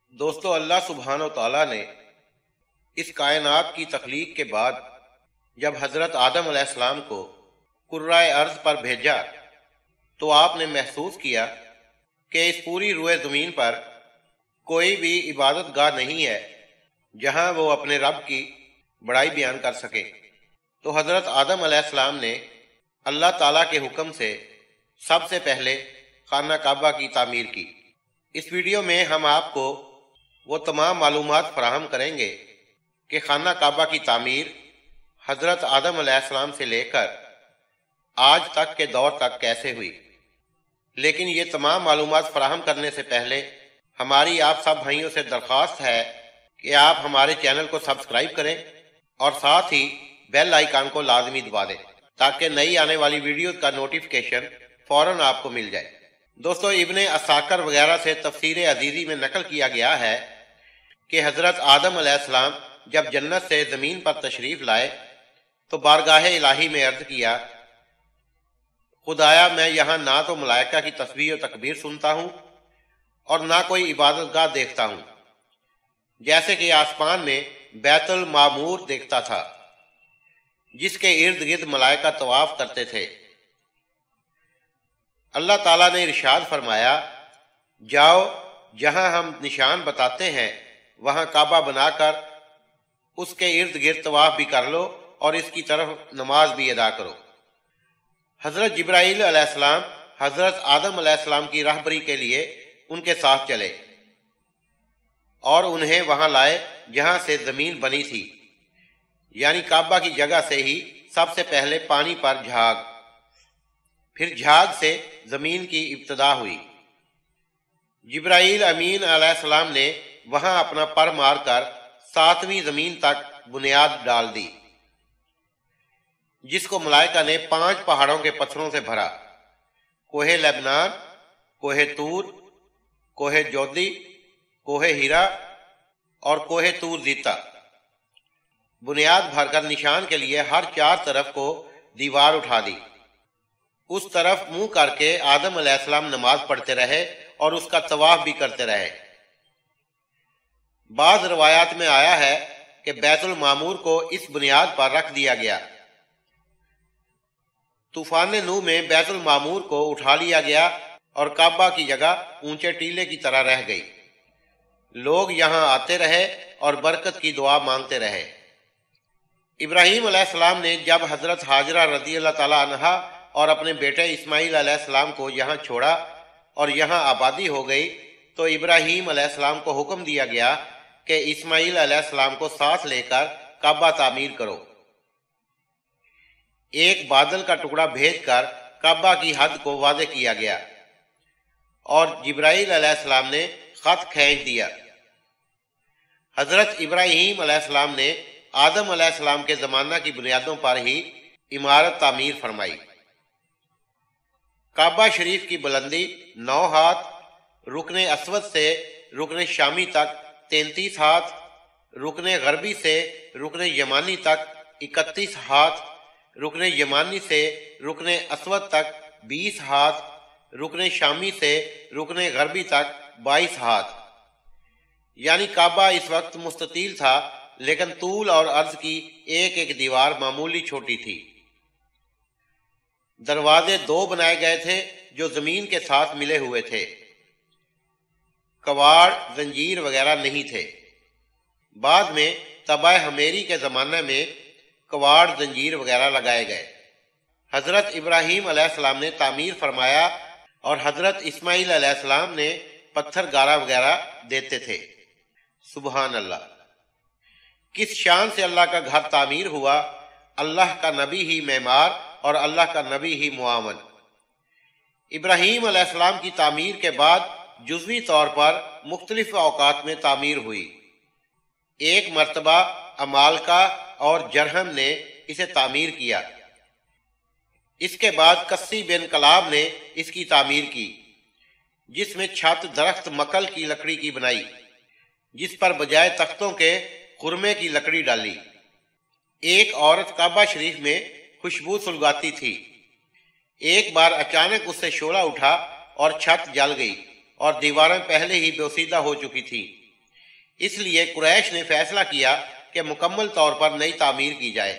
دوستو، اللہ سبحانہ و تعالیٰ نے اس کائنات کی تخلیق کے بعد جب حضرت آدم علیہ السلام کو کرۂ ارض پر بھیجا تو آپ نے محسوس کیا کہ اس پوری روئے زمین پر کوئی بھی عبادت گاہ نہیں ہے جہاں وہ اپنے رب کی بڑائی بیان کر سکے۔ تو حضرت آدم علیہ السلام نے اللہ تعالیٰ کے حکم سے سب سے پہلے خانہ کعبہ کی تعمیر کی۔ اس ویڈیو میں ہم آپ کو وہ تمام معلومات فراہم کریں گے کہ خانہ کعبہ کی تعمیر حضرت آدم علیہ السلام سے لے کر آج تک کے دور تک کیسے ہوئی۔ لیکن یہ تمام معلومات فراہم کرنے سے پہلے ہماری آپ سب بھائیوں سے درخواست ہے کہ آپ ہمارے چینل کو سبسکرائب کریں اور ساتھ ہی بیل آئیکن کو لازمی دبا دیں تاکہ نئی آنے والی ویڈیو کا نوٹیفیکیشن فوراً آپ کو مل جائے۔ دوستو، ابن عساکر وغیرہ سے تفسیر عزیزی میں نقل کیا گیا ہے کہ حضرت آدم علیہ السلام جب جنت سے زمین پر تشریف لائے تو بارگاہ الہی میں عرض کیا، خدایا میں یہاں نہ تو ملائکہ کی تسبیح و تکبیر سنتا ہوں اور نہ کوئی عبادت گاہ دیکھتا ہوں، جیسے کہ آسمان میں بیت المعمور دیکھتا تھا جس کے ارد گرد ملائکہ طواف کرتے تھے۔ اللہ تعالیٰ نے ارشاد فرمایا، جاؤ جہاں ہم نشان بتاتے ہیں وہاں کعبہ بنا کر اس کے ارد گرد طواف بھی کر لو اور اس کی طرف نماز بھی ادا کرو۔ حضرت جبرائیل علیہ السلام حضرت آدم علیہ السلام کی راہبری کے لیے ان کے ساتھ چلے اور انہیں وہاں لائے جہاں سے زمین بنی تھی، یعنی کعبہ کی جگہ سے ہی سب سے پہلے پانی پر جھاگ، پھر جھاگ سے زمین کی ابتدا ہوئی۔ جبرائیل امین علیہ السلام نے وہاں اپنا پر مار کر 7ویں زمین تک بنیاد ڈال دی، جس کو ملائکہ نے 5 پہاڑوں کے پتھروں سے بھرا: کوہ لبنان، کوہ طور، کوہ جودی، کوہ ہیرا اور کوہ طور زیتا۔ بنیاد بھر کر نشان کے لیے ہر 4 طرف کو دیوار اٹھا دی۔ اس طرف منہ کر کے آدم علیہ السلام نماز پڑھتے رہے اور اس کا طواف بھی کرتے رہے۔ بعض روایات میں آیا ہے کہ بیت المعمور کو اس بنیاد پر رکھ دیا گیا۔ طوفان نوح میں بیت المعمور کو اٹھا لیا گیا اور کعبہ کی جگہ اونچے ٹیلے کی طرح رہ گئی۔ لوگ یہاں آتے رہے اور برکت کی دعا مانگتے رہے۔ ابراہیم علیہ السلام نے جب حضرت ہاجرہ رضی اللہ تعالیٰ عنہا اور اپنے بیٹے اسماعیل علیہ السلام کو یہاں چھوڑا اور یہاں آبادی ہو گئی تو ابراہیم علیہ السلام کو حکم دیا گیا کہ اسماعیل علیہ السلام کو ساتھ لے کر کعبہ تعمیر کرو۔ ایک بادل کا ٹکڑا بھیج کر کعبہ کی حد کو واضح کیا گیا اور جبرائیل علیہ السلام نے خط کھینچ دیا۔ حضرت ابراہیم علیہ السلام نے آدم علیہ السلام کے زمانہ کی بنیادوں پر ہی عمارت تعمیر فرمائی۔ کعبہ شریف کی بلندی 9 ہاتھ، رکن اسود سے رکن شامی تک 33 ہاتھ، رکن غربی سے رکن یمانی تک 31 ہاتھ، رکن یمانی سے رکن اسود تک 20 ہاتھ، رکن شامی سے رکن غربی تک 22 ہاتھ۔ یعنی کعبہ اس وقت مستطیل تھا لیکن طول اور عرض کی ایک ایک دیوار معمولی چھوٹی تھی۔ دروازے 2 بنائے گئے تھے جو زمین کے ساتھ ملے ہوئے تھے۔ کواڑ، زنجیر وغیرہ نہیں تھے۔ بعد میں تبع حمیری کے زمانے میں کواڑ، زنجیر وغیرہ لگائے گئے۔ حضرت ابراہیم علیہ السلام نے تعمیر فرمایا اور حضرت اسماعیل علیہ السلام نے پتھر گارا وغیرہ دیتے تھے۔ سبحان اللہ! کس شان سے اللہ کا گھر تعمیر ہوا، اللہ کا نبی ہی معمار اور اللہ کا نبی ہی معاون۔ ابراہیم علیہ السلام کی تعمیر کے بعد جزوی طور پر مختلف اوقات میں تعمیر ہوئی۔ ایک مرتبہ عمالقہ اور جرہم نے اسے تعمیر کیا۔ اس کے بعد کسی بن کلاب نے اس کی تعمیر کی، جس میں چھت درخت مکل کی لکڑی کی بنائی، جس پر بجائے تختوں کے خرمے کی لکڑی ڈالی۔ ایک عورت کعبہ شریف میں خوشبو سلگاتی تھی۔ ایک بار اچانک اس سے شعلہ اٹھا اور چھت جل گئی اور دیواریں پہلے ہی بوسیدہ ہو چکی تھی۔ اس لیے قریش نے فیصلہ کیا کہ مکمل طور پر نئی تعمیر کی جائے۔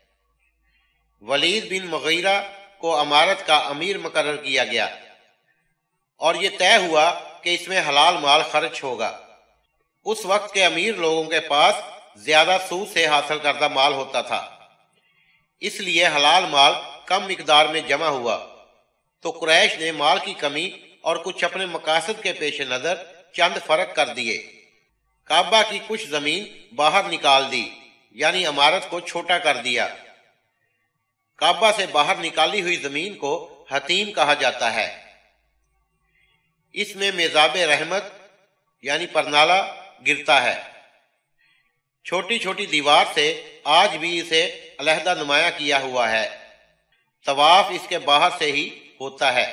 ولید بن مغیرہ کو امارت کا امیر مقرر کیا گیا اور یہ طے ہوا کہ اس میں حلال مال خرچ ہوگا۔ اس وقت کے امیر لوگوں کے پاس زیادہ سود سے حاصل کردہ مال ہوتا تھا، اس لیے حلال مال کم مقدار میں جمع ہوا تو قریش نے مال کی کمی اور کچھ اپنے مقاصد کے پیش نظر چند فرق کر دیے۔ کعبہ کی کچھ زمین باہر نکال دی، یعنی عمارت کو چھوٹا کر دیا۔ کعبہ سے باہر نکالی ہوئی زمین کو حتیم کہا جاتا ہے۔ اس میں میزاب رحمت یعنی پرنالہ گرتا ہے۔ چھوٹی چھوٹی دیوار سے آج بھی اسے علیحدہ نمایاں کیا ہوا ہے۔ طواف اس کے باہر سے ہی ہوتا ہے۔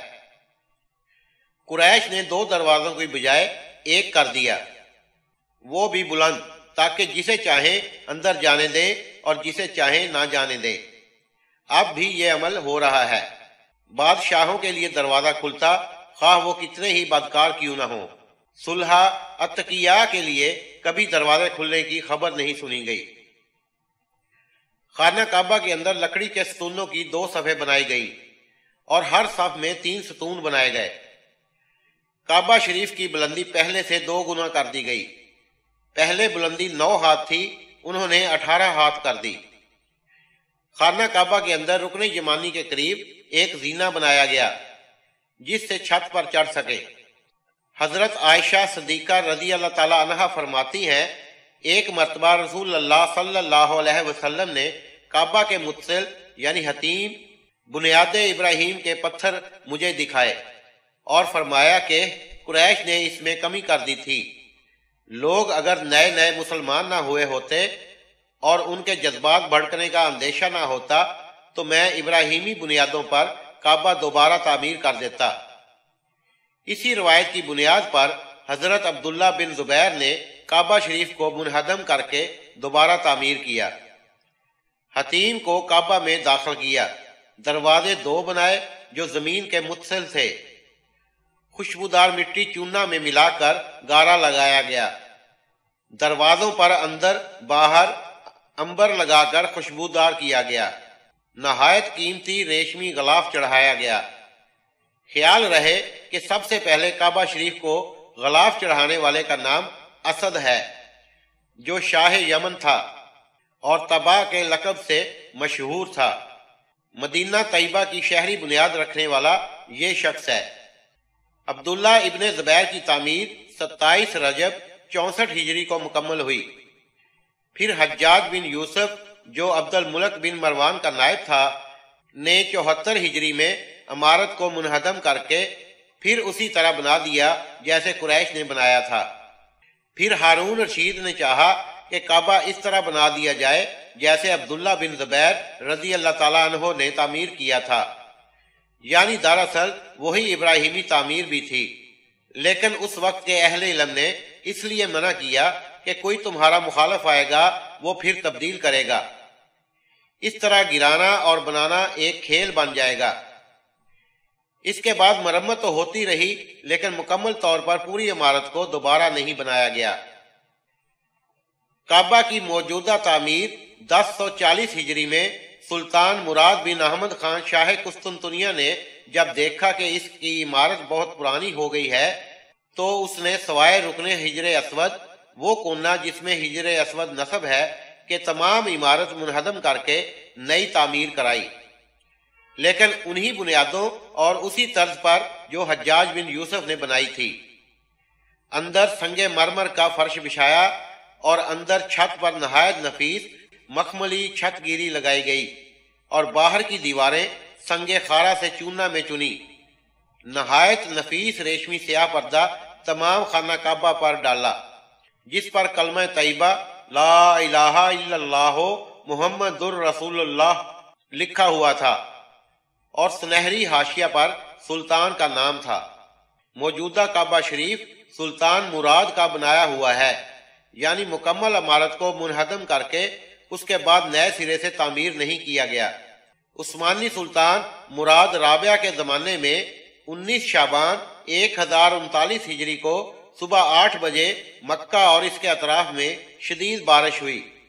قریش نے 2 دروازوں کی بجائے ایک کر دیا، وہ بھی بلند، تاکہ جسے چاہیں اندر جانے دیں اور جسے چاہیں نہ جانے دیں۔ اب بھی یہ عمل ہو رہا ہے۔ بادشاہوں کے لیے دروازہ کھلتا، خواہ وہ کتنے ہی بدکار کیوں نہ ہوں۔ صلحہ اتقیاء کے لیے کبھی دروازے کھلنے کی خبر نہیں سنی گئی۔ خانہ کعبہ کے اندر لکڑی کے ستونوں کی 2 صفیں بنائی گئی اور ہر صف میں 3 ستون بنائے گئے۔ کعبہ شریف کی بلندی پہلے سے 2 گنا کر دی گئی۔ پہلے بلندی 9 ہاتھ تھی، انہوں نے 18 ہاتھ کر دی۔ خانہ کعبہ کے اندر رکن یمانی کے قریب ایک زینہ بنایا گیا جس سے چھت پر چڑھ سکے۔ حضرت عائشہ صدیقہ رضی اللہ تعالی عنہا فرماتی ہیں، ایک مرتبہ رسول اللہ صلی اللہ علیہ وسلم نے کعبہ کے متصل یعنی حتیم بنیاد ابراہیم کے پتھر مجھے دکھائے اور فرمایا کہ قریش نے اس میں کمی کر دی تھی۔ لوگ اگر نئے نئے مسلمان نہ ہوئے ہوتے اور ان کے جذبات بھڑکنے کا اندیشہ نہ ہوتا تو میں ابراہیمی بنیادوں پر کعبہ دوبارہ تعمیر کر دیتا۔ اسی روایت کی بنیاد پر حضرت عبداللہ بن زبیر نے کعبہ شریف کو منہدم کر کے دوبارہ تعمیر کیا۔ حتیم کو کعبہ میں داخل کیا، دروازے 2 بنائے جو زمین کے متصل تھے۔ خوشبودار مٹی چونا میں ملا کر گارا لگایا گیا۔ دروازوں پر اندر باہر عنبر لگا کر خوشبودار کیا گیا۔ نہایت قیمتی ریشمی غلاف چڑھایا گیا۔ خیال رہے کہ سب سے پہلے کعبہ شریف کو غلاف چڑھانے والے کا نام اسد ہے، جو شاہ یمن تھا اور طبا کے لقب سے مشہور تھا۔ مدینہ طیبہ کی شہری بنیاد رکھنے والا یہ شخص ہے۔ عبداللہ ابن زبیر کی تعمیر 27 رجب 64 ہجری کو مکمل ہوئی۔ پھر حجاج بن یوسف جو عبد الملک بن مروان کا نائب تھا نے 74 ہجری میں عمارت کو منہدم کر کے پھر اسی طرح بنا دیا جیسے قریش نے بنایا تھا۔ پھر ہارون رشید نے چاہا کہ کعبہ اس طرح بنا دیا جائے جیسے عبداللہ بن زبیر رضی اللہ تعالیٰ عنہ نے تعمیر کیا تھا، یعنی دراصل وہی ابراہیمی تعمیر بھی تھی، لیکن اس وقت کے اہل علم نے اس لیے منع کیا کہ کوئی تمہارا مخالف آئے گا وہ پھر تبدیل کرے گا، اس طرح گرانا اور بنانا ایک کھیل بن جائے گا۔ اس کے بعد مرمت تو ہوتی رہی لیکن مکمل طور پر پوری عمارت کو دوبارہ نہیں بنایا گیا۔ کعبہ کی موجودہ تعمیر 1040 ہجری میں سلطان مراد بن احمد خان شاہ قسطنطنیہ نے جب دیکھا کہ اس کی عمارت بہت پرانی ہو گئی ہے تو اس نے سوائے رکن حجر اسود، وہ کونا جس میں حجر اسود نصب ہے، کہ تمام عمارت منہدم کر کے نئی تعمیر کرائی، لیکن انہی بنیادوں اور اسی طرز پر جو حجاج بن یوسف نے بنائی تھی۔ اندر سنگ مرمر کا فرش بچھایا اور اندر چھت پر نہایت نفیس مخملی چھت گیری لگائی گئی اور باہر کی دیواریں سنگ خارا سے چونا میں چنی۔ نہایت نفیس ریشمی سیاہ پردہ تمام خانہ کعبہ پر ڈالا جس پر کلمہ طیبہ لا الہ الا اللہ محمد الرسول اللہ لکھا ہوا تھا اور سنہری حاشیہ پر سلطان کا نام تھا۔ موجودہ کعبہ شریف سلطان مراد کا بنایا ہوا ہے، یعنی مکمل عمارت کو منہدم کر کے اس کے بعد نئے سرے سے تعمیر نہیں کیا گیا۔ عثمانی سلطان مراد رابعہ کے زمانے میں 19 شعبان 1039 ہجری کو صبح 8 بجے مکہ اور اس کے اطراف میں شدید بارش ہوئی